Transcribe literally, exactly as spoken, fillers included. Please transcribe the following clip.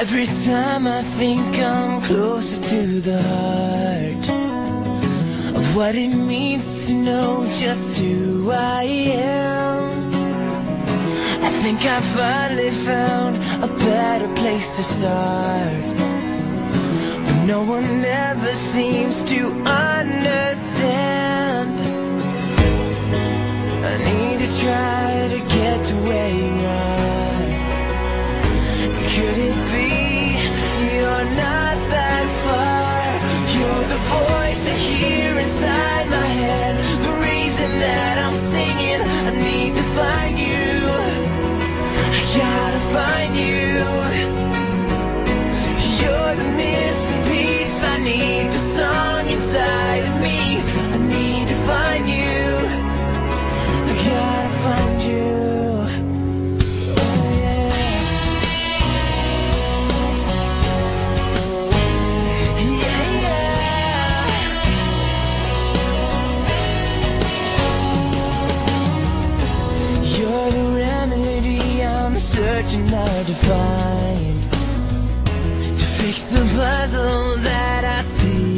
Every time I think I'm closer to the heart of what it means to know just who I am, I think I finally found a better place to start. But no one ever seems to understand. I need to try to get to where you are. Could it be you're not that far? You're the voice I hear inside my head, the reason that I'm singing. I need to find you, I gotta find you. You're the missing piece, I need the song inside of me. I need to find you, I gotta find you. Searching hard to find, to fix the puzzle that I see.